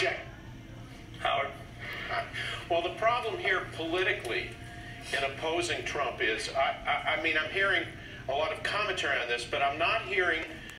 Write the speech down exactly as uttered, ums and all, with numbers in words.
interject? Howard? Well, the problem here politically in opposing Trump is, I, I, I mean, I'm hearing a lot of commentary on this, but I'm not hearing